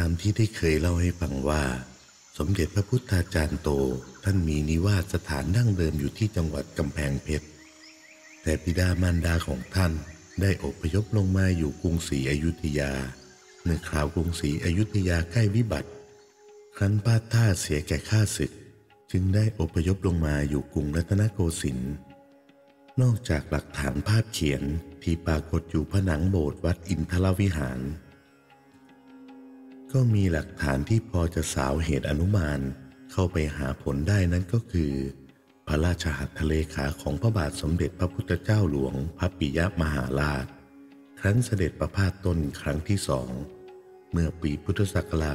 ามที่ได้เคยเล่าให้ฟังว่าสมเด็จพระพุทธาจารย์โตท่านมีนิวาสสถานดั้งเดิมอยู่ที่จังหวัดกำแพงเพชรแต่บิดามารดาของท่านได้อพยพลงมาอยู่กรุงศรีอยุธยาเมื่อคราวกรุงศรีอยุธยาใกล้วิบัติครั้นพลาดท่าเสียแก่ข้าศึกจึงได้อพยพลงมาอยู่กรุงรัตนโกสินทร์นอกจากหลักฐานภาพเขียนที่ปรากฏอยู่ผนังโบสถ์วัดอินทรวิหารก็มีหลักฐานที่พอจะสาวเหตุอนุมานเข้าไปหาผลได้นั้นก็คือพระราชหัตถเลขาของพระบาทสมเด็จพระพุทธเจ้าหลวงพระปิยมหาราชครั้นเสด็จประพาสต้นครั้งที่2เมื่อปีพุทธศักราช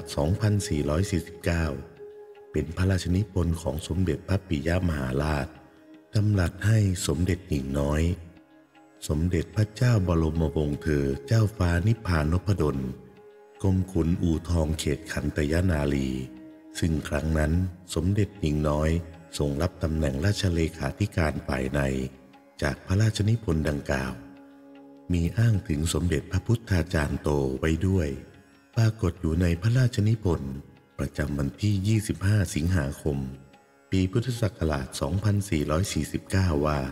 2449 เป็นพระราชนิพนธ์ของสมเด็จพระปิยมหาราชดำรัสให้สมเด็จหญิงน้อยสมเด็จพระเจ้าบรมวงศ์เธอเจ้าฟ้านิพพานพดลกรมขุนอู่ทองเขตขันตยนารีซึ่งครั้งนั้นสมเด็จหญิงน้อยทรงรับตำแหน่งราชเลขาธิการฝ่ายในจากพระราชนิพนธ์ดังกล่าวมีอ้างถึงสมเด็จพระพุทธาจารย์โตไว้ด้วยปรากฏอยู่ในพระราชนิพนธ์ประจำวันที่ 25 สิงหาคมปีพุทธศักราช 2449 ว่า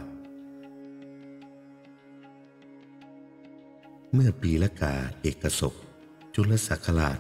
เมื่อปีละกาเอกศกจุลศักราช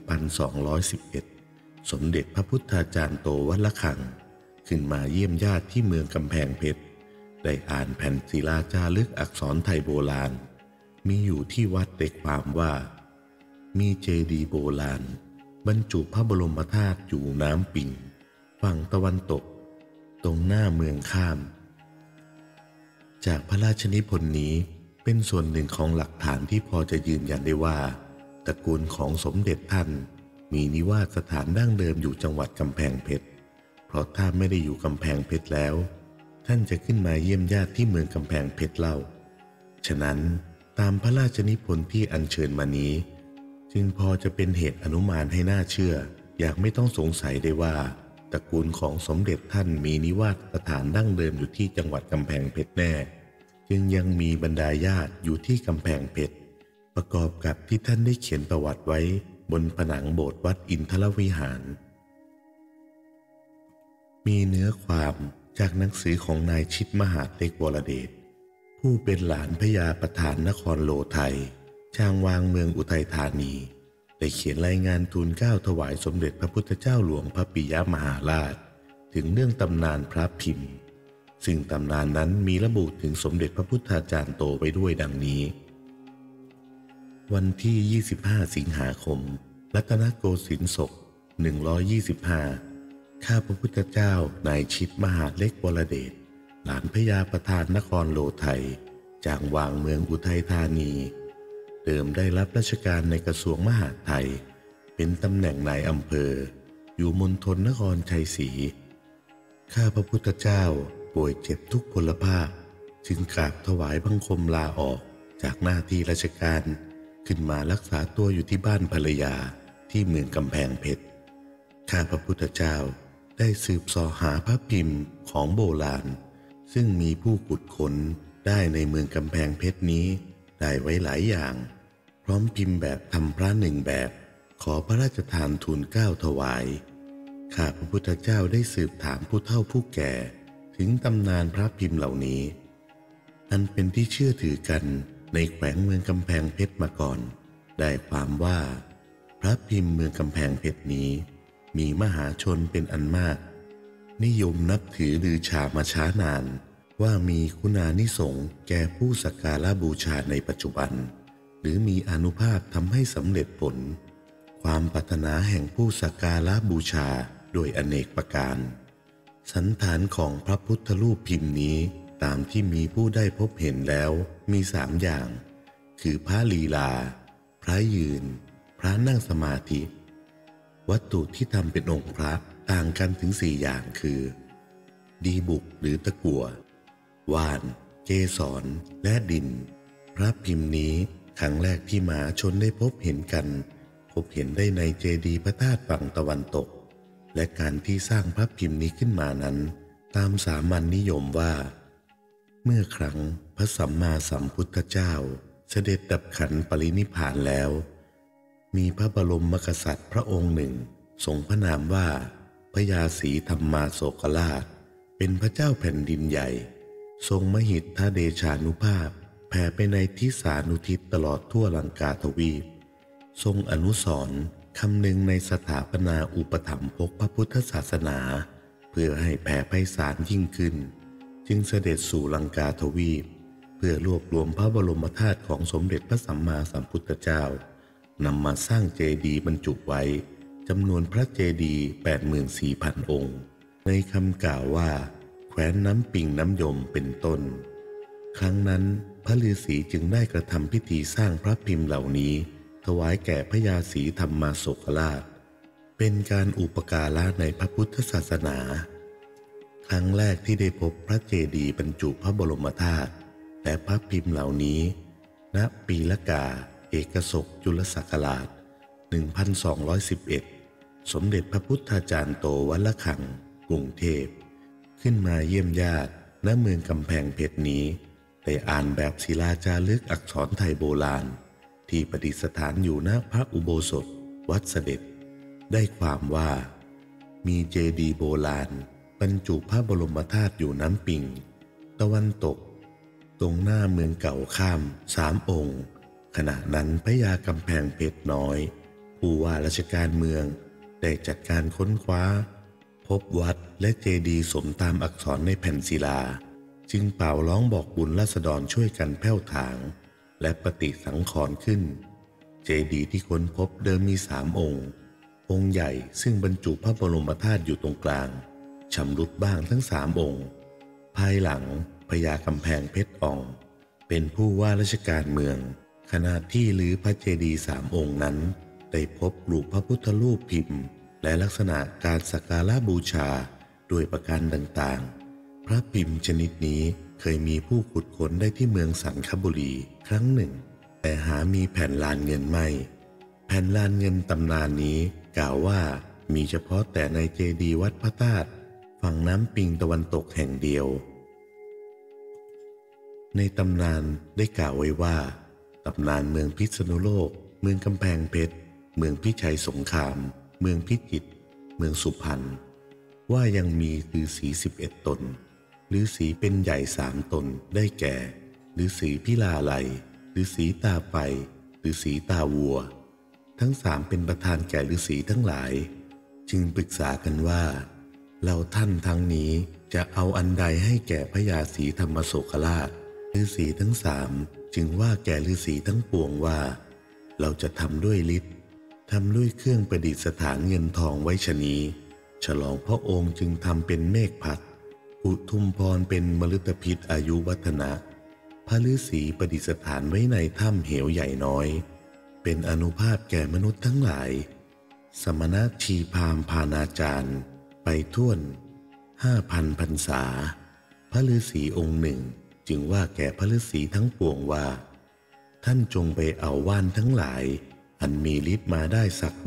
1211 สมเด็จพระพุทธาจารย์โตวัดละคังขึ้นมาเยี่ยมญาติที่เมืองกำแพงเพชรได้อ่านแผ่นศิลาจารึกอักษรไทยโบราณมีอยู่ที่วัดได้ความว่ามีเจดีย์โบราณบรรจุพระบรมธาตุอยู่น้ำปิ่งฝั่งตะวันตกตรงหน้าเมืองข้ามจากพระราชนิพนธ์นี้เป็นส่วนหนึ่งของหลักฐานที่พอจะยืนยันได้ว่าตระกูลของสมเด็จท่านมีนิวาสสถานดั้งเดิมอยู่จังหวัดกำแพงเพชรเพราะถ้าไม่ได้อยู่กำแพงเพชรแล้วท่านจะขึ้นมาเยี่ยมญาติที่เมืองกำแพงเพชรเล่าฉะนั้นตามพระราชนิพนธ์ที่อัญเชิญมานี้จึงพอจะเป็นเหตุอนุมานให้น่าเชื่ออยากไม่ต้องสงสัยได้ว่าตระกูลของสมเด็จท่านมีนิวาสสถานดั้งเดิมอยู่ที่จังหวัดกำแพงเพชรแน่จึงยังมีบรรดาญาติอยู่ที่กำแพงเพชรประกอบกับที่ท่านได้เขียนประวัติไว้บนผนังโบสถ์วัดอินทรวิหารมีเนื้อความจากหนังสือของนายชิดมหาดเล็กวรเดชผู้เป็นหลานพญาประธานนครโลไทยช่างวางเมืองอุทัยธานีได้เขียนรายงานทูลเกล้าถวายสมเด็จพระพุทธเจ้าหลวงพระปิยมหาราชถึงเรื่องตำนานพระพิมพ์ซึ่งตำนานนั้นมีระบุถึงสมเด็จพระพุทธาจารย์โตไว้ด้วยดังนี้วันที่ 25 สิงหาคมรัตนโกสินทร์ศก 125 ข้าพระพุทธเจ้านายชิดมหาดเล็กวรเดชหลานพญาประธานนครโลไทยจางวางเมืองอุทัยธานีเดิมได้รับราชการในกระทรวงมหาดไทยเป็นตำแหน่งนายอำเภออยู่มณฑลนครชัยศรีข้าพระพุทธเจ้าป่วยเจ็บทุกพลภาพจึงกราบถวายบังคมลาออกจากหน้าที่ราชการขึ้นมารักษาตัวอยู่ที่บ้านภรรยาที่เมืองกำแพงเพชรข้าพระพุทธเจ้าได้สืบเสาะหาพระพิมพ์ของโบราณซึ่งมีผู้ขุดค้นได้ในเมืองกำแพงเพชรนี้ได้ไว้หลายอย่างพร้อมพิมพ์แบบทำพระหนึ่งแบบขอพระราชทานทูลเกล้าถวายข้าพระพุทธเจ้าได้สืบถามผู้เฒ่าผู้แก่ถึงตำนานพระพิมพ์เหล่านี้อันเป็นที่เชื่อถือกันในแขวงเมืองกำแพงเพชรมาก่อนได้ความว่าพระพิมพ์เมืองกำแพงเพชรนี้มีมหาชนเป็นอันมากนิยมนับถือลือชามาช้านานว่ามีคุณานิสงส์แก่ผู้สักการะบูชาในปัจจุบันหรือมีอานุภาพทำให้สำเร็จผลความปรารถนาแห่งผู้สักการะบูชาโดยอเนกประการสันฐานของพระพุทธรูปพิมพ์นี้ตามที่มีผู้ได้พบเห็นแล้วมี3 อย่างคือพระลีลาพระยืนพระนั่งสมาธิวัตถุที่ทำเป็นองค์พระต่างกันถึง4 อย่างคือดีบุกหรือตะกั่วว่านเกสรและดินพระพิมพ์นี้ครั้งแรกที่มหาชนได้พบเห็นกันพบเห็นได้ในเจดีย์พระธาตุฝั่งตะวันตกและการที่สร้างพระพิมพ์นี้ขึ้นมานั้นตามสามัญนิยมว่าเมื่อครั้งพระสัมมาสัมพุทธเจ้าเสด็จดับขันธ์ปรินิพพานแล้วมีพระบรมกษัตริย์พระองค์หนึ่งทรงพระนามว่าพระยาศรีธรรมาโศกราชเป็นพระเจ้าแผ่นดินใหญ่ทรงมหิทธเดชานุภาพแผ่ไปในทิศานุทิศตลอดทั่วลังกาทวีปทรงอนุสรณ์คำนึงในสถาปนาอุปถัมภกพระพุทธศาสนาเพื่อให้แผ่ไพศาลยิ่งขึ้นจึงเสด็จสู่ลังกาทวีปเพื่อรวบรวมพระบรมธาตุของสมเด็จพระสัมมาสัมพุทธเจ้านำมาสร้างเจดีย์บรรจุไว้จำนวนพระเจดีย์ 84,000 องค์ในคำกล่าวว่าแคว้นน้ำปิงน้ำยมเป็นต้นครั้งนั้นพระฤาษีจึงได้กระทำพิธีสร้างพระพิมพ์เหล่านี้ถวายแก่พระยาศรีธรรมาโศกราชเป็นการอุปการะในพระพุทธศาสนาครั้งแรกที่ได้พบพระเจดีย์บรรจุพระบรมธาตุและพระพิมพ์เหล่านี้ณปีละกาเอกศกจุลศักราช 1211 สมเด็จพระพุทธาจารย์โตวัดละคังกรุงเทพขึ้นมาเยี่ยมญาติณเมืองกำแพงเพชรนี้ได้อ่านแบบศิลาจารึกอักษรไทยโบราณที่ประดิษฐานอยู่ณพระอุโบสถวัดเสด็จได้ความว่ามีเจดีย์โบราณบรรจุพระบรมธาตุอยู่น้ำปิงตะวันตกตรงหน้าเมืองเก่าข้าม3 องค์ขณะนั้นพระยากำแพงเพชรน้อยผู้ว่าราชการเมืองได้จัดการค้นคว้าพบวัดและเจดีย์สมตามอักษรในแผ่นศิลาจึงเป่าร้องบอกบุญราษฎรช่วยกันแผ่วถางและปฏิสังขรณ์ขึ้นเจดีย์ที่ค้นพบเดิมมี3 องค์องค์ใหญ่ซึ่งบรรจุพระบรมธาตุอยู่ตรงกลางชำรุดบ้างทั้ง3 องค์ภายหลังพญากำแพงเพชรอ่องเป็นผู้ว่าราชการเมืองขณะที่รื้อพระเจดีย์3 องค์นั้นได้พบรูปพระพุทธรูปพิมพ์และลักษณะการสักการะบูชาด้วยประการต่างๆพระพิมพ์ชนิดนี้เคยมีผู้ขุดค้นได้ที่เมืองสันคบุรีครั้งหนึ่งแต่หามีแผ่นลานเงินไม่แผ่นลานเงินตำนานนี้กล่าวว่ามีเฉพาะแต่ในเจดีย์วัดพระธาตุฝั่งน้ำปิงตะวันตกแห่งเดียวในตำนานได้กล่าวไว้ว่าตำนานเมืองพิษณุโลกเมืองกำแพงเพชรเมืองพิชัยสงครามเมืองพิจิตรเมืองสุพรรณว่ายังมีฤาษี11 ตนฤาษีเป็นใหญ่3 ตนได้แก่ฤาษีพิลาไลฤาษีตาไฟฤาษีตาวัวทั้ง3เป็นประธานแก่ฤาษีทั้งหลายจึงปรึกษากันว่าเราท่านทั้งนี้จะเอาอันใดให้แก่พระยาศรีธรรมโศกราชฤาษีทั้ง3จึงว่าแก่ฤาษีทั้งปวงว่าเราจะทำด้วยฤทธิ์ทำด้วยเครื่องประดิษฐานเงินทองไว้ชะนี้ฉลองพระองค์จึงทำเป็นเมฆพัดอุทุมพรเป็นมฤตพิษอายุวัฒนะพระฤาษีประดิษฐานไว้ในถ้ำเหวใหญ่น้อยเป็นอานุภาพแก่มนุษย์ทั้งหลายสมณชีพราหมณ์พาณาจารย์ไปท่วน 5,000 พรรษาพระฤาษีองค์หนึ่งจึงว่าแก่พระฤาษีทั้งปวงว่าท่านจงไปเอาว่านทั้งหลายอันมีฤทธิ์มาได้สัก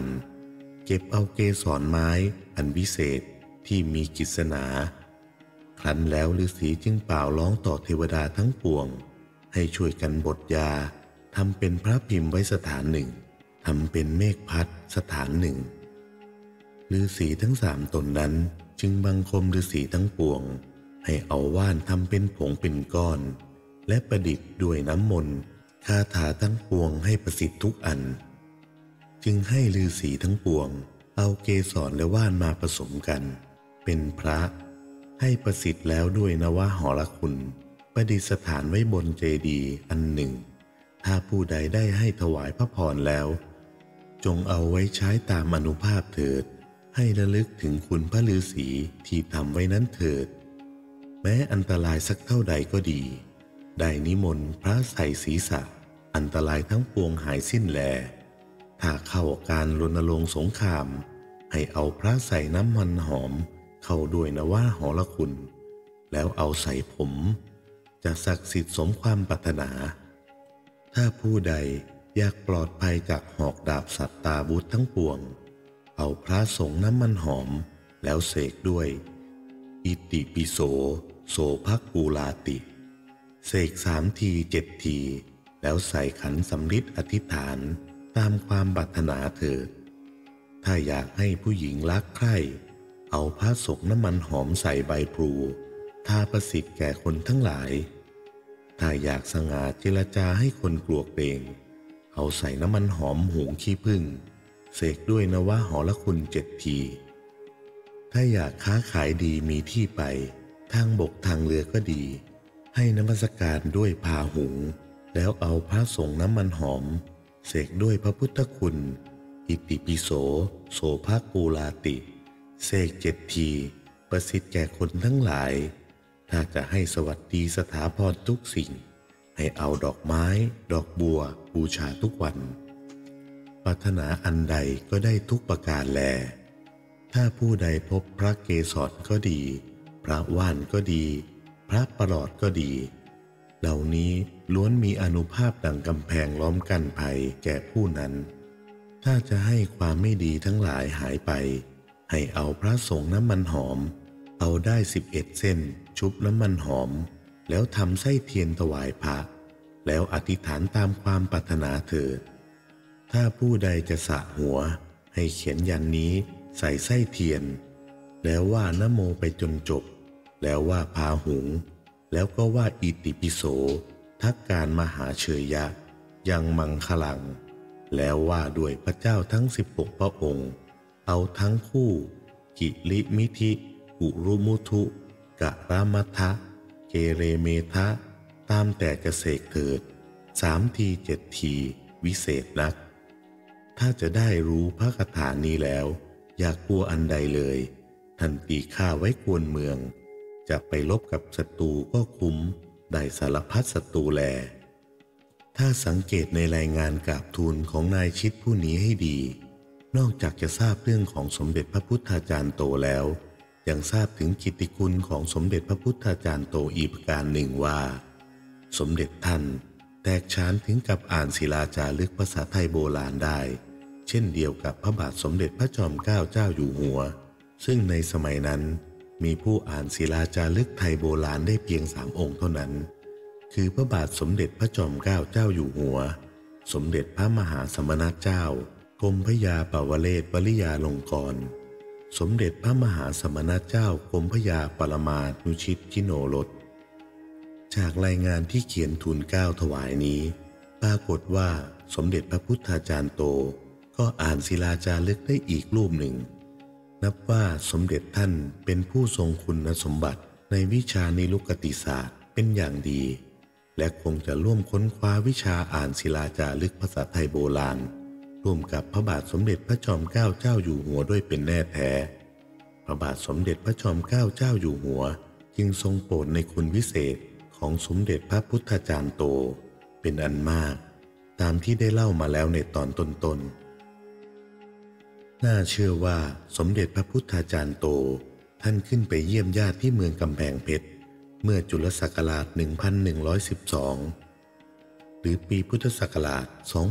1,000 เก็บเอาเกสรไม้อันวิเศษที่มีกิจสนาครั้นแล้วฤาษีจึงเป่าร้องต่อเทวดาทั้งปวงให้ช่วยกันบดยาทำเป็นพระพิมพ์ไว้สถานหนึ่งทำเป็นเมฆพัดสถานหนึ่งฤาษีทั้ง3 ตนนั้นจึงบังคมฤาษีทั้งปวงให้เอาว่านทำเป็นผงเป็นก้อนและประดิษฐ์ด้วยน้ำมนต์คาถาทั้งปวงให้ประสิทธิ์ทุกอันจึงให้ฤาษีทั้งปวงเอาเกสรและว่านมาผสมกันเป็นพระให้ประสิทธิ์แล้วด้วยนวหรคุณประดิษฐานไว้บนเจดีย์อันหนึ่งถ้าผู้ใดได้ให้ถวายพระพรแล้วจงเอาไว้ใช้ตามอานุภาพเถิดให้ระลึกถึงคุณพระฤาษีที่ทำไว้นั้นเถิดแม้อันตรายสักเท่าใดก็ดีได้นิมนต์พระใส่ศีรษะอันตรายทั้งปวงหายสิ้นแลถ้าเข้าการรณรงค์สงครามให้เอาพระใส่น้ำมันหอมเข้าด้วยนวหรคุณแล้วเอาใส่ผมจะศักดิ์สิทธิ์สมความปรารถนาถ้าผู้ใดอยากปลอดภัยจากหอกดาบสัตตาวุธทั้งปวงเอาพระสงฆ์น้ำมันหอมแล้วเสกด้วยอิติปิโสโสภกูลาติเสก3 ที 7 ทีแล้วใส่ขันสำริดอธิษฐานตตามความปรารถนาเถิดถ้าอยากให้ผู้หญิงรักใคร่เอาผ้าศกน้ำมันหอมใส่ใบพลูทาประสิทธิ์แก่คนทั้งหลายถ้าอยากสง่าเจรจาให้คนกลัวเกรงเอาใส่น้ำมันหอมหุงขี้ผึ้งเสกด้วยนวหรคุณ7 ทีถ้าอยากค้าขายดีมีที่ไปทางบกทางเรือก็ดีให้นมัสการด้วยพาหุงแล้วเอาพระสงฆ์น้ำมันหอมเสกด้วยพระพุทธคุณอิติปิโสโสภกูลาติเสก7 ทีประสิทธิ์แก่คนทั้งหลายถ้าจะให้สวัสดีสถาพรทุกสิ่งให้เอาดอกไม้ดอกบัวบูชาทุกวันปรารถนาอันใดก็ได้ทุกประการแลถ้าผู้ใดพบพระเกศรก็ดีพระว่านก็ดีพระประหลอดก็ดีเหล่านี้ล้วนมีอานุภาพดังกำแพงล้อมกั้นภัยแก่ผู้นั้นถ้าจะให้ความไม่ดีทั้งหลายหายไปให้เอาพระสงฆ์น้ำมันหอมเอาได้11 เส้นชุบน้ำมันหอมแล้วทำไส้เทียนถวายพระแล้วอธิษฐานตามความปรารถนาเถิดถ้าผู้ใดจะสระหัวให้เขียนยันนี้ใส่ไส้เทียนแล้วว่านะโมไปจนจบแล้วว่าพาหุงแล้วก็ว่าอิติปิโสทักการมหาเฉยยะยังมังคลังแล้วว่าด้วยพระเจ้าทั้ง16 พระองค์เอาทั้งคู่กิลิมิธิอุรุมุทุกะรามัทธะเกเรเมทะตามแต่จะเสกเถิด3 ที 7 ทีวิเศษนักถ้าจะได้รู้พระคาถานี้แล้วอย่ากลัวอันใดเลยท่านตีข้าไว้กวนเมืองจะไปลบกับศัตรูก็คุ้มได้สารพัดศัตรูแลถ้าสังเกตในรายงานกราบทูลของนายชิดผู้นี้ให้ดีนอกจากจะทราบเรื่องของสมเด็จพระพุทธาจารย์โตแล้วยังทราบถึงกิตติคุณของสมเด็จพระพุทธาจารย์โตอีกประการหนึ่งว่าสมเด็จท่านแตกฉานถึงกับอ่านศิลาจารึกภาษาไทยโบราณได้เช่นเดียวกับพระบาทสมเด็จพระจอมเกล้าเจ้าอยู่หัวซึ่งในสมัยนั้นมีผู้อ่านศิลาจารึกไทยโบราณได้เพียง3 องค์เท่านั้นคือพระบาทสมเด็จพระจอมเกล้าเจ้าอยู่หัวสมเด็จพระมหาสมณเจ้ากรมพระยาปวเรศวริยาลงกรณ์สมเด็จพระมหาสมณเจ้ากรมพระยาปรมานุชิตชิโนรสจากรายงานที่เขียนทูลเกล้าถวายนี้ปรากฏว่าสมเด็จพระพุทธาจารย์โตก็อ่านศิลาจารึกได้อีกรูปหนึ่งนับว่าสมเด็จท่านเป็นผู้ทรงคุณสมบัติในวิชานิรุกติศาสตร์เป็นอย่างดีและคงจะร่วมค้นคว้าวิชาอ่านศิลาจารึกภาษาไทยโบราณร่วมกับพระบาทสมเด็จพระจอมเกล้าเจ้าอยู่หัวด้วยเป็นแน่แท้พระบาทสมเด็จพระจอมเกล้าเจ้าอยู่หัวจึงทรงโปรดในคุณวิเศษของสมเด็จพระพุทธาจารย์โตเป็นอันมากตามที่ได้เล่ามาแล้วในตอนต้นๆน่าเชื่อว่าสมเด็จพระพุทธาจารย์โตท่านขึ้นไปเยี่ยมญาติที่เมืองกำแพงเพชรเมื่อจุลศักราช 1112 หรือปีพุทธศักราช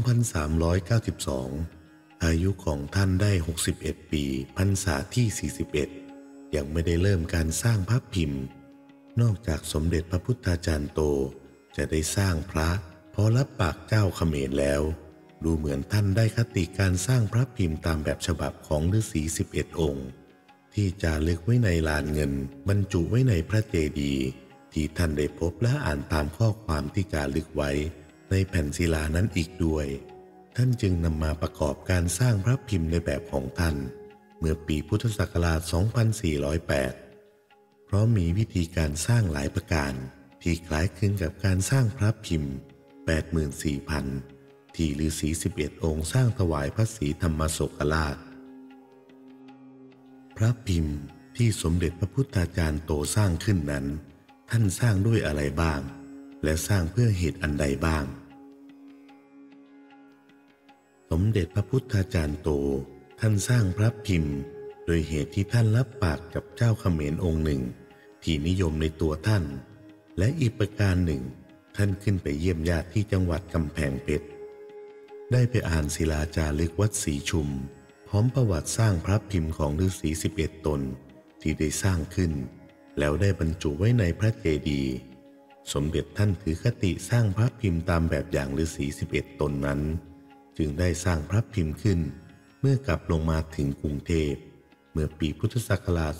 2392 อายุของท่านได้ 61 ปีพรรษาที่ 41 ยังไม่ได้เริ่มการสร้างพระพิมพ์นอกจากสมเด็จพระพุทธาจารย์โตจะได้สร้างพระพอรับปากเจ้าเขมรแล้วดูเหมือนท่านได้คติการสร้างพระพิมพ์ตามแบบฉบับของฤาษี11 องค์ที่จารึกไว้ในลานเงินบรรจุไว้ในพระเจดีย์ที่ท่านได้พบและอ่านตามข้อความที่จารึกไว้ในแผ่นศิลานั้นอีกด้วยท่านจึงนำมาประกอบการสร้างพระพิมพ์ในแบบของท่านเมื่อปีพุทธศักราช 2408 เพราะมีวิธีการสร้างหลายประการที่คล้ายคลึงกับการสร้างพระพิมพ์ 84,000 ที่ฤาษี11 องค์สร้างถวายพระศรีธรรมโศกราชพระพิมพ์ที่สมเด็จพระพุทธาจารย์โตสร้างขึ้นนั้นท่านสร้างด้วยอะไรบ้างและสร้างเพื่อเหตุอันใดบ้างสมเด็จพระพุทธาจารย์โตท่านสร้างพระพิมพ์โดยเหตุที่ท่านรับปากกับเจ้าเขมรองค์หนึ่งที่นิยมในตัวท่านและอีกประการหนึ่งท่านขึ้นไปเยี่ยมญาติที่จังหวัดกำแพงเพชรได้ไปอ่านศิลาจารึกวัดศรีชุมพร้อมประวัติสร้างพระพิมพ์ของฤาษี11 ตนที่ได้สร้างขึ้นแล้วได้บรรจุไว้ในพระเจดีย์สมเด็จท่านถือคติสร้างพระพิมพ์ตามแบบอย่างฤาษี11 ตนนั้นจึงได้สร้างพระพิมพ์ขึ้นเมื่อกลับลงมาถึงกรุงเทพเมื่อปีพุทธศักราช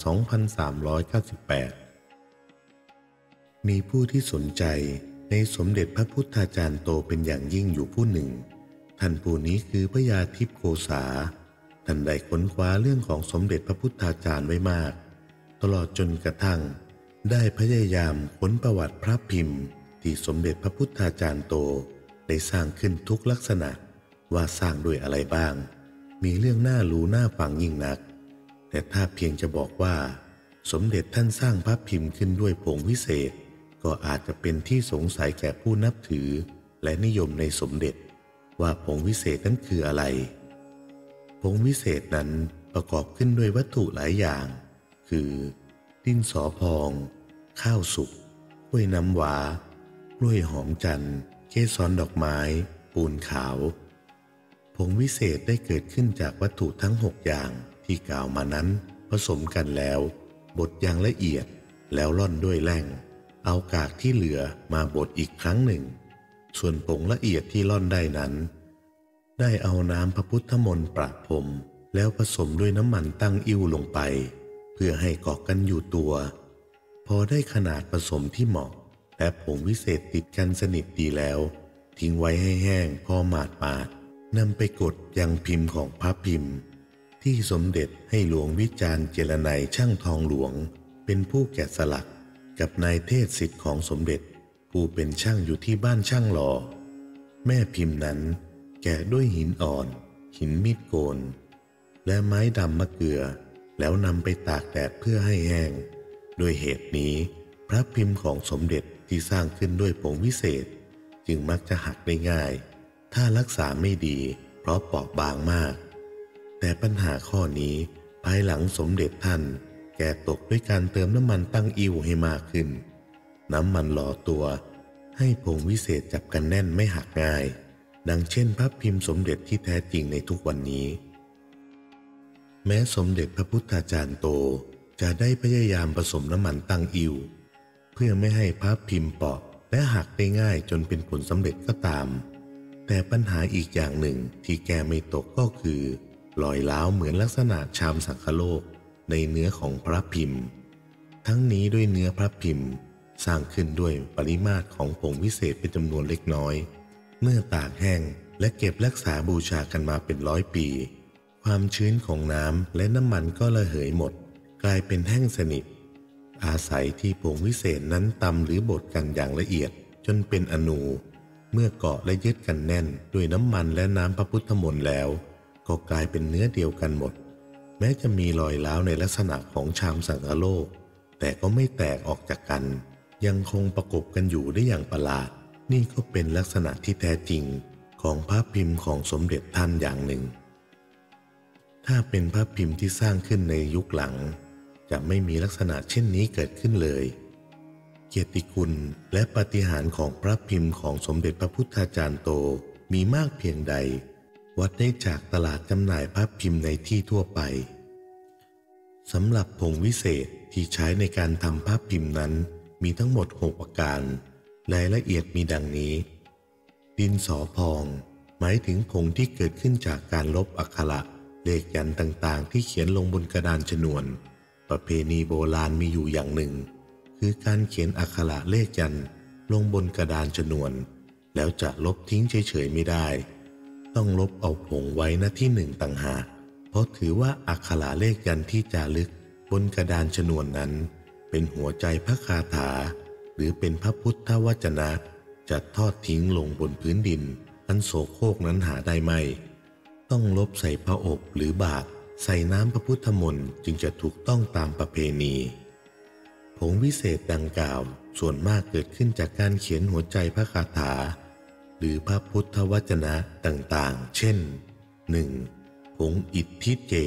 2398 มีผู้ที่สนใจในสมเด็จพระพุทธาจารย์โตเป็นอย่างยิ่งอยู่ผู้หนึ่งท่านผู้นี้คือพระยาทิพย์โกษาท่านได้ค้นคว้าเรื่องของสมเด็จพระพุทธาจารย์ไว้มากตลอดจนกระทั่งได้พยายามค้นประวัติพระพิมพ์ที่สมเด็จพระพุทธาจารย์โตได้สร้างขึ้นทุกลักษณะว่าสร้างด้วยอะไรบ้างมีเรื่องน่ารู้น่าฟังยิ่งนักแต่ถ้าเพียงจะบอกว่าสมเด็จท่านสร้างพระพิมพ์ขึ้นด้วยผงวิเศษก็อาจจะเป็นที่สงสัยแก่ผู้นับถือและนิยมในสมเด็จว่าผงวิเศษนั้นคืออะไรผงวิเศษนั้นประกอบขึ้นด้วยวัตถุหลายอย่างคือดินสอพองข้าวสุกกล้วยน้ำว้ากล้วยหอมจันทร์เกสรดอกไม้ปูนขาวผงวิเศษได้เกิดขึ้นจากวัตถุทั้ง6อย่างที่กล่าวมานั้นผสมกันแล้วบดอย่างละเอียดแล้วร่อนด้วยแร่งเอากากที่เหลือมาบดอีกครั้งหนึ่งส่วนผงละเอียดที่ร่อนได้นั้นได้เอาน้ำพระพุทธมนต์ประพรมแล้วผสมด้วยน้ำมันตั้งอิ่วลงไปเพื่อให้เกาะกันอยู่ตัวพอได้ขนาดผสมที่เหมาะและผงวิเศษติดกันสนิทดีแล้วทิ้งไว้ให้แห้งพอหมาดนำไปกดยังพิมพ์ของพระพิมพ์ที่สมเด็จให้หลวงวิจารณ์เจรนัยช่างทองหลวงเป็นผู้แกะสลักกับนายเทศศิษย์ของสมเด็จผู้เป็นช่างอยู่ที่บ้านช่างหล่อแม่พิมพ์นั้นแกะด้วยหินอ่อนหินมีดโกนและไม้ดำมะเกลือแล้วนำไปตากแดดเพื่อให้แห้งด้วยเหตุนี้พระพิมพ์ของสมเด็จที่สร้างขึ้นด้วยผงวิเศษจึงมักจะหักได้ง่ายถ้ารักษาไม่ดีเพราะเปราะบางมากแต่ปัญหาข้อนี้ภายหลังสมเด็จท่านแก้ตกด้วยการเติมน้ำมันตั้งอิ่วให้มากขึ้นน้ำมันหล่อตัวให้ผงวิเศษจับกันแน่นไม่หักง่ายดังเช่นพระพิมพ์สมเด็จที่แท้จริงในทุกวันนี้แม้สมเด็จพระพุทธาจารย์โตจะได้พยายามผสมน้ำมันตั้งอิ่วเพื่อไม่ให้พระพิมพ์เปราะและหักได้ง่ายจนเป็นผลสำเร็จก็ตามแต่ปัญหาอีกอย่างหนึ่งที่แก้ไม่ตกก็คือรอยร้าวเหมือนลักษณะชามสังคโลกในเนื้อของพระพิมพ์ทั้งนี้ด้วยเนื้อพระพิมพ์สร้างขึ้นด้วยปริมาตรของผงวิเศษเป็นจำนวนเล็กน้อยเมื่อตากแห้งและเก็บรักษาบูชากันมาเป็น100 ปีความชื้นของน้ำและน้ำมันก็ระเหยหมดกลายเป็นแห้งสนิทอาศัยที่ผงวิเศษนั้นตำหรือบดกันอย่างละเอียดจนเป็นอนูเมื่อเกาะและยึดกันแน่นด้วยน้ำมันและน้ำพระพุทธมนต์แล้วก็กลายเป็นเนื้อเดียวกันหมดแม้จะมีรอยร้าวในลักษณะของชามสังคโลกแต่ก็ไม่แตกออกจากกันยังคงประกบกันอยู่ได้อย่างประหลาดนี่ก็เป็นลักษณะที่แท้จริงของพระพิมพ์ของสมเด็จท่านอย่างหนึ่งถ้าเป็นพระพิมพ์ที่สร้างขึ้นในยุคหลังจะไม่มีลักษณะเช่นนี้เกิดขึ้นเลยเกียรติคุณและปาฏิหาริย์ของพระพิมพ์ของสมเด็จพระพุทธาจารย์โตมีมากเพียงใดวัดได้จากตลาดจำหน่ายพระพิมพ์ในที่ทั่วไปสำหรับผงวิเศษที่ใช้ในการทำพระพิมพ์นั้นมีทั้งหมด6ประการรายละเอียดมีดังนี้ดินสอพองหมายถึงผงที่เกิดขึ้นจากการลบอักขระเลขยันต์ต่างๆที่เขียนลงบนกระดานชนวนประเพณีโบราณมีอยู่อย่างหนึ่งคือการเขียนอักขระเลขยันต์ลงบนกระดานชนวนแล้วจะลบทิ้งเฉยๆไม่ได้ต้องลบเอาผงไว้ณที่หนึ่งต่างหากเพราะถือว่าอักขระเลขยันต์ที่จารึกบนกระดานชนวนนั้นเป็นหัวใจพระคาถาหรือเป็นพระพุทธวจนะจะทอดทิ้งลงบนพื้นดินอันโสโครกนั้นหาได้ไม่ต้องลบใส่พระอบหรือบาตรใส่น้ำพระพุทธมนต์จึงจะถูกต้องตามประเพณีผงวิเศษดังกล่าวส่วนมากเกิดขึ้นจากการเขียนหัวใจพระคาถาหรือพระพุทธวจนะต่างๆเช่น 1. ผงอิทธิเจ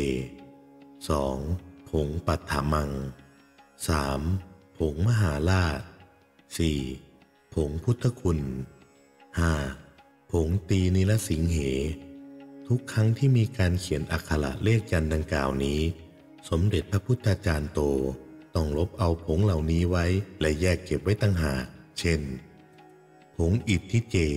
2. ผงปัฏฐมัง 3. ผงมหาราช 4. ผงพุทธคุณ 5. ผงตีนิรสิงเหทุกครั้งที่มีการเขียนอักขระเลขยันต์ดังกล่าวนี้สมเด็จพระพุทธาจารย์โตต้องลบเอาผงเหล่านี้ไว้และแยกเก็บไว้ต่างหากเช่นผงอิทธิเจ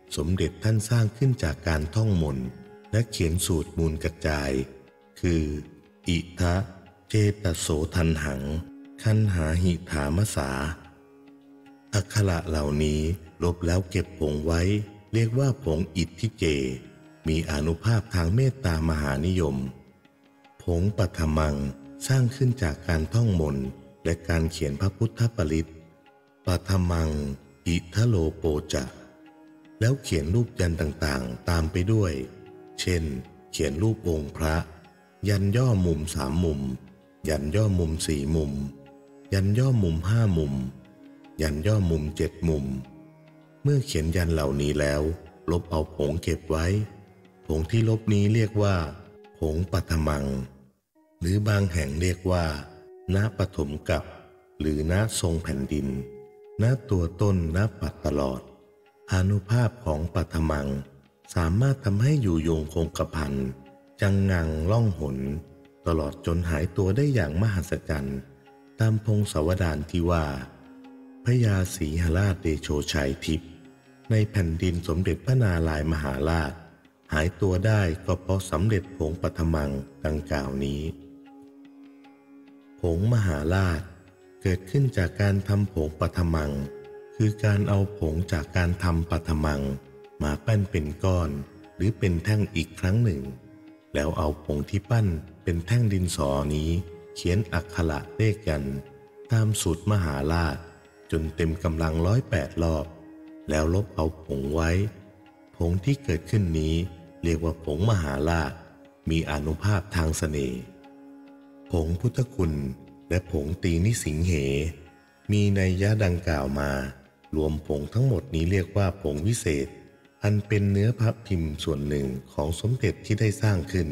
สมเด็จท่านสร้างขึ้นจากการท่องมนต์และเขียนสูตรมูลกระจายคืออิทะเจตโสทันหังคันหาหิถามสาอักขระเหล่านี้ลบแล้วเก็บผงไว้เรียกว่าผงอิทธิเจมีอานุภาพทางเมตตามหานิยมผงปัทมังสร้างขึ้นจากการท่องมนต์และการเขียนพระพุทธปริตปัทมังอิทะโลโปจะแล้วเขียนรูปยันต่างๆตามไปด้วยเช่นเขียนรูปองค์พระยันย่อมุม3 มุมยันย่อมุม4 มุมยันย่อมุม5 มุมยันย่อมุม7 มุมเมื่อเขียนยันเหล่านี้แล้วลบเอาผงเก็บไว้ผงที่ลบนี้เรียกว่าผงปัทมังหรือบางแห่งเรียกว่าณปฐมกัปหรือณทรงแผ่นดินณตัวต้นณปัดตลอดอานุภาพของปัทมังสามารถทำให้อยู่ยงคงกระพันจังงังล่องหนตลอดจนหายตัวได้อย่างมหัศจรรย์ตามพงศาวดารที่ว่าพระยาศรีหราชเดโชชัยทิพย์ในแผ่นดินสมเด็จพระนารายณ์มหาราชหายตัวได้ก็เพราะสำเร็จผงปัทมังดังกล่าวนี้ผงมหาราชเกิดขึ้นจากการทำผงปัทมังคือการเอาผงจากการทำปัทมังมาปั้นเป็นก้อนหรือเป็นแท่งอีกครั้งหนึ่งแล้วเอาผงที่ปั้นเป็นแท่งดินสอนี้เขียนอักขระเลขยันต์ตามสูตรมหาราชจนเต็มกำลัง108 รอบแล้วลบเอาผงไว้ผงที่เกิดขึ้นนี้เรียกว่าผงมหาราชมีอานุภาพทางเสน่ห์ผงพุทธคุณและผงตีนิสิงเหมีนัยยะดังกล่าวมารวมผงทั้งหมดนี้เรียกว่าผงวิเศษอันเป็นเนื้อพระพิมพ์ส่วนหนึ่งของสมเด็จที่ได้สร้างขึ้น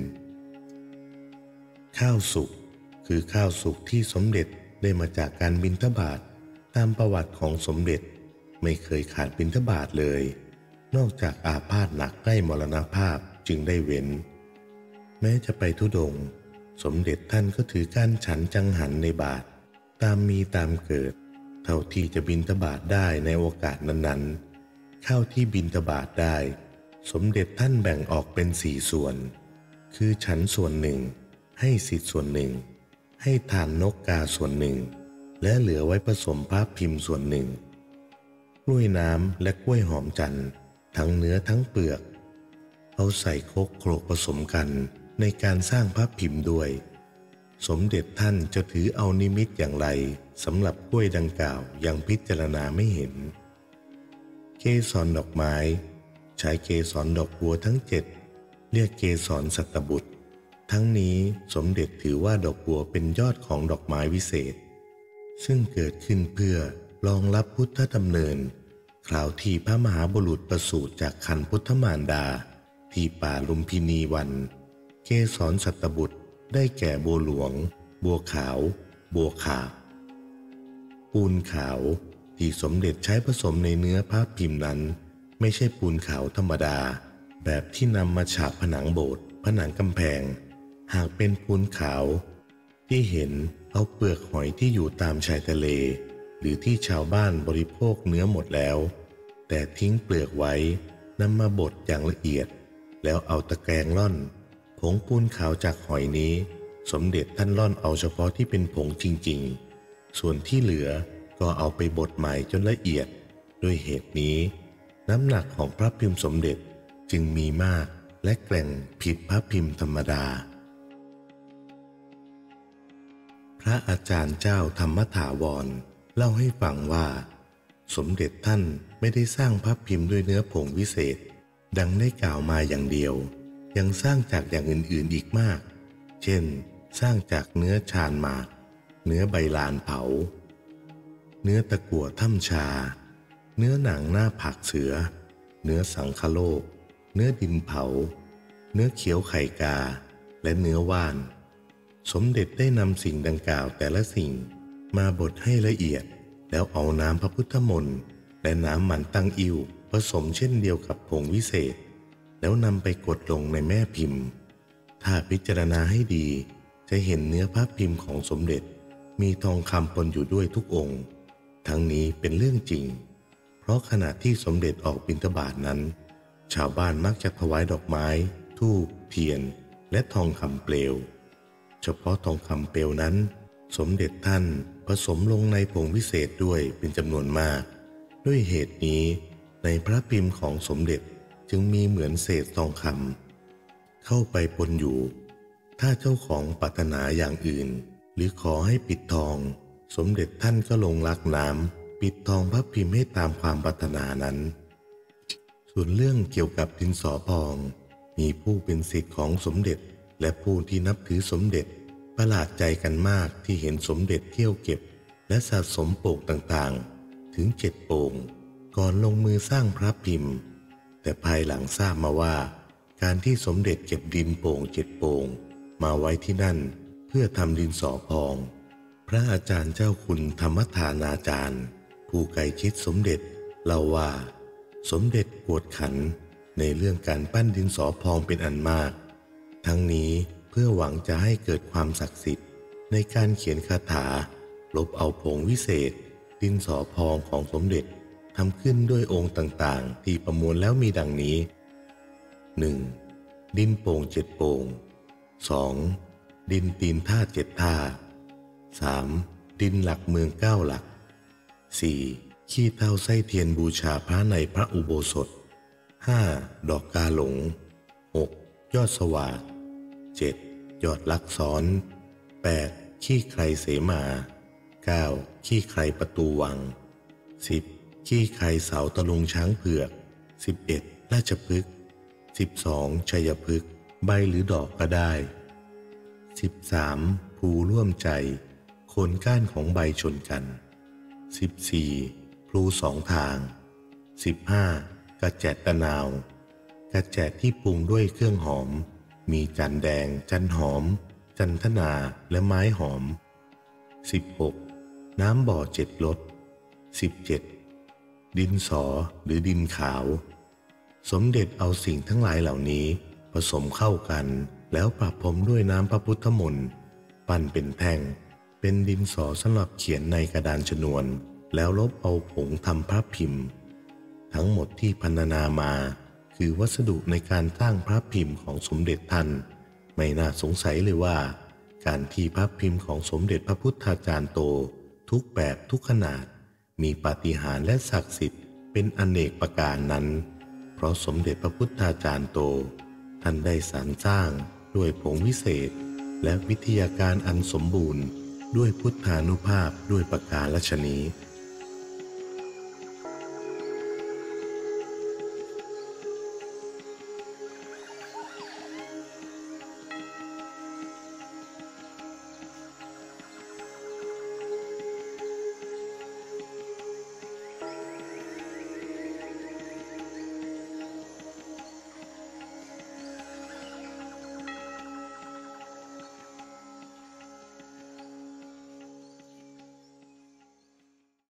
ข้าวสุกคือข้าวสุกที่สมเด็จได้มาจากการบิณฑบาตตามประวัติของสมเด็จไม่เคยขาดบิณฑบาตเลยนอกจากอาพาธหนักใกล้มรณภาพจึงได้เว้นแม้จะไปธุดงค์สมเด็จท่านก็ถือการฉันจังหันในบาตรตามมีตามเกิดเท่าที่จะบิณฑบาตได้ในโอกาสนั้นๆข้าวที่บิณฑบาตได้สมเด็จท่านแบ่งออกเป็น4 ส่วนคือฉันส่วนหนึ่งให้ศิษย์ส่วนหนึ่งให้ทานนกกาส่วนหนึ่งและเหลือไว้ผสมพระพิมพ์ส่วนหนึ่งกล้วยน้ำและกล้วยหอมจันทร์ทั้งเนื้อทั้งเปลือกเอาใส่ครกโขลกผสมกันในการสร้างพระพิมพ์ด้วยสมเด็จท่านจะถือเอานิมิตอย่างไรสำหรับกล้วยดังกล่าวยังพิจารณาไม่เห็นเกสรดอกไม้ใช้เกสรดอกบัวทั้ง7เรียกเกสรสัตบุตรทั้งนี้สมเด็จถือว่าดอกบัวเป็นยอดของดอกไม้วิเศษซึ่งเกิดขึ้นเพื่อรองรับพุทธดำเนินคราวที่พระมหาบุรุษประสูติจากครรภ์พุทธมารดาที่ป่าลุมพินีวันเกสรสัตบุตรได้แก่บัวหลวงบัวขาวบัวขาบปูนขาวที่สมเด็จใช้ผสมในเนื้อพระพิมพ์นั้นไม่ใช่ปูนขาวธรรมดาแบบที่นำมาฉาบผนังโบสถ์ผนังกำแพงหากเป็นปูนขาวที่เห็นเอาเปลือกหอยที่อยู่ตามชายทะเลหรือที่ชาวบ้านบริโภคเนื้อหมดแล้วแต่ทิ้งเปลือกไว้นำมาบดอย่างละเอียดแล้วเอาตะแกรงร่อนผงปูนขาวจากหอยนี้สมเด็จท่านร่อนเอาเฉพาะที่เป็นผงจริงๆส่วนที่เหลือก็เอาไปบดใหม่จนละเอียดด้วยเหตุนี้น้ำหนักของพระพิมพ์สมเด็จจึงมีมากและแกร่งผิดพระพิมพ์ธรรมดาพระอาจารย์เจ้าธรรมถาวรเล่าให้ฟังว่าสมเด็จท่านไม่ได้สร้างพระพิมพ์ด้วยเนื้อผงวิเศษดังได้กล่าวมาอย่างเดียวยังสร้างจากอย่างอื่นๆอีกมากเช่นสร้างจากเนื้อชานหมากเนื้อใบลานเผาเนื้อตะกั่วถ้ำชาเนื้อหนังหน้าผักเสือเนื้อสังคโลกเนื้อดินเผาเนื้อเขียวไข่กาและเนื้อว่านสมเด็จได้นำสิ่งดังกล่าวแต่ละสิ่งมาบดให้ละเอียดแล้วเอาน้ำพระพุทธมนต์และน้ำมันตั้งอิ่วผสมเช่นเดียวกับผงวิเศษแล้วนำไปกดลงในแม่พิมพ์ถ้าพิจารณาให้ดีจะเห็นเนื้อพระพิมพ์ของสมเด็จมีทองคำปนอยู่ด้วยทุกองค์ทั้งนี้เป็นเรื่องจริงเพราะขณะที่สมเด็จออกบิณฑบาตนั้นชาวบ้านมักจะถวายดอกไม้ธูปเทียนและทองคำเปลวเฉพาะทองคำเปลวนั้นสมเด็จท่านผสมลงในผงวิเศษด้วยเป็นจำนวนมากด้วยเหตุนี้ในพระพิมพ์ของสมเด็จจึงมีเหมือนเศษทองคำเข้าไปปนอยู่ถ้าเจ้าของปรารถนาอย่างอื่นหรือขอให้ปิดทองสมเด็จท่านก็ลงลักน้ำปิดทองพระพิมพ์ให้ตามความปรารถนานั้นส่วนเรื่องเกี่ยวกับดินสอพองมีผู้เป็นศิษย์ของสมเด็จและผู้ที่นับถือสมเด็จประหลาดใจกันมากที่เห็นสมเด็จเที่ยวเก็บและสะสมโป่งต่างๆถึง7 โป่งก่อนลงมือสร้างพระพิมพ์แต่ภายหลังทราบมาว่าการที่สมเด็จเก็บดินโป่ง7 โป่งมาไว้ที่นั่นเพื่อทำดินสอพองพระอาจารย์เจ้าคุณธรรมทานาจารย์ผู้ใกล้ชิดสมเด็จเล่าว่าสมเด็จกวดขันในเรื่องการปั้นดินสอพองเป็นอันมากทั้งนี้เพื่อหวังจะให้เกิดความศักดิ์สิทธิ์ในการเขียนคาถาลบเอาผงวิเศษดินสอพองของสมเด็จทำขึ้นด้วยองค์ต่างๆที่ประมวลแล้วมีดังนี้ 1. ดินโป่ง7 โป่ง 2. ดินตีนท่า7 ท่า 3. ดินหลักเมือง9 หลัก 4. ขี้เถ้าไส้เทียนบูชาพระในพระอุโบสถ 5. ดอกกาหลง 6. ยอดสวาท 7. ยอดลักษร 8. ขี้ใครเสมา 9. ขี้ใครประตูวัง 10. ขี้ใครเสาตะลุงช้างเผือก 11. ราชพฤกษ์ 12. ชัยพฤกษ์ใบหรือดอกก็ได้ 13. ภูร่วมใจโคนก้านของใบชนกัน 14. พลู2 ทาง 15. กระแจตะนาวกระแจที่ปรุงด้วยเครื่องหอมมีจันแดงจันหอมจันทนาและไม้หอม 16. น้ำบ่อ7 รส 17. ดินสอหรือดินขาวสมเด็จเอาสิ่งทั้งหลายเหล่านี้ผสมเข้ากันแล้วประพรมด้วยน้ำพระพุทธมนต์ปั้นเป็นแท่งเป็นดินสอสำหรับเขียนในกระดานชนวนแล้วลบเอาผงทำพระพิมพ์ทั้งหมดที่พรรณนามาคือวัสดุในการสร้างพระพิมพ์ของสมเด็จท่านไม่น่าสงสัยเลยว่าการที่พระพิมพ์ของสมเด็จพระพุทธาจารย์โตทุกแบบทุกขนาดมีปาฏิหาริย์และศักดิ์สิทธิ์เป็นอเนกประการนั้นเพราะสมเด็จพระพุทธาจารย์โตท่านได้สรรสร้างด้วยผงวิเศษและวิทยาการอันสมบูรณ์ด้วยพุทธานุภาพด้วยประการฉะนี้